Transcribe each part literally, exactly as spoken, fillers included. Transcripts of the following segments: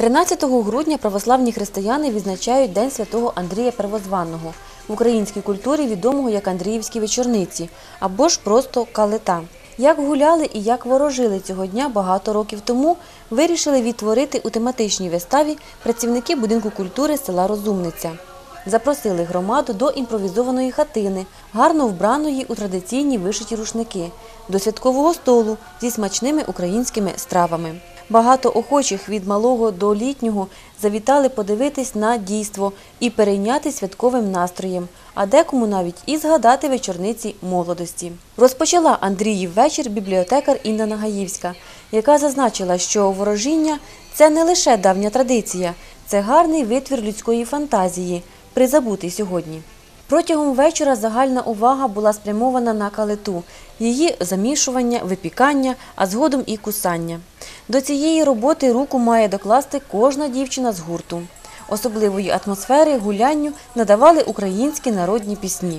тринадцятого грудня православні християни відзначають День святого Андрія Первозваного, в українській культурі відомого як Андріївські вечорниці або ж просто калита. Як гуляли і як ворожили цього дня багато років тому, вирішили відтворити у тематичній виставі працівники будинку культури села Розумниця. Запросили громаду до імпровізованої хатини, гарно вбраної у традиційні вишиті рушники, до святкового столу зі смачними українськими стравами. Багато охочих від малого до літнього завітали подивитись на дійство і перейняти святковим настроєм, а декому навіть і згадати вечорниці молодості. Розпочала Андріїв вечір бібліотекар Інна Нагаївська, яка зазначила, що ворожіння – це не лише давня традиція, це гарний витвір людської фантазії, призабутий сьогодні. Протягом вечора загальна увага була спрямована на калиту, її замішування, випікання, а згодом і кусання. До цієї роботи руку має докласти кожна дівчина з гурту. Особливої атмосфери гулянню надавали українські народні пісні.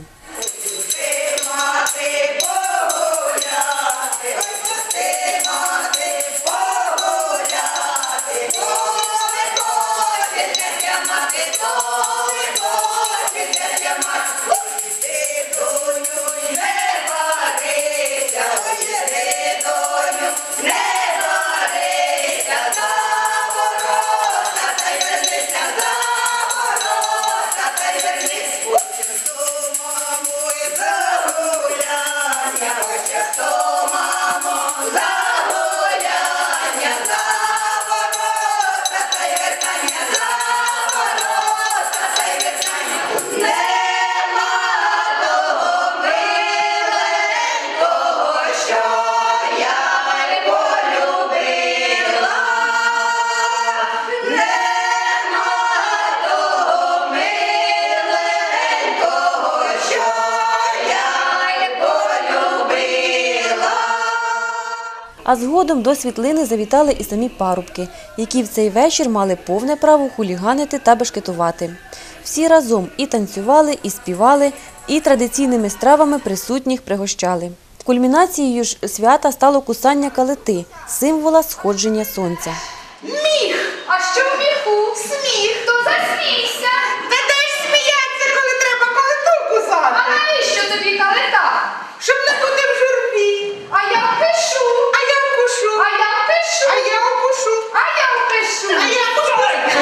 А згодом до світлини завітали і самі парубки, які в цей вечір мали повне право хуліганити та бешкетувати. Всі разом і танцювали, і співали, і традиційними стравами присутніх пригощали. Кульмінацією ж свята стало кусання калити – символа сходження сонця. Міх! А що в міху? Сміх! То засмійся! Та де ж сміяться, коли треба калиту кусати? А навіщо тобі калита? Щоб не бути в журбі. А я впишу. А я вкушу. А я впишу. А я вкушу. А я впишу. А я вкушу.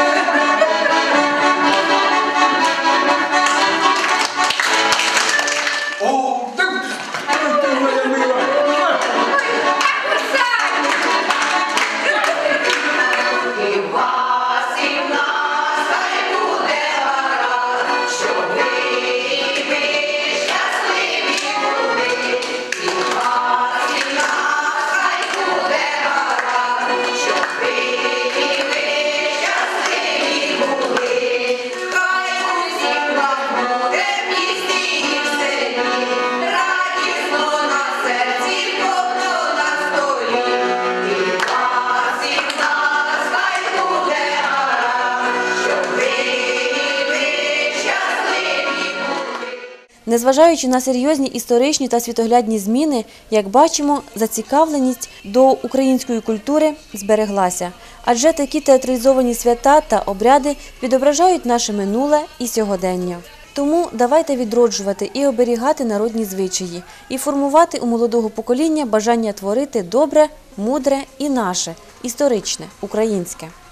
О, так, ти моя мила. Незважаючи на серйозні історичні та світоглядні зміни, як бачимо, зацікавленість до української культури збереглася. Адже такі театралізовані свята та обряди відображають наше минуле і сьогодення. Тому давайте відроджувати і оберігати народні звичаї, і формувати у молодого покоління бажання творити добре, мудре і наше, історичне, українське.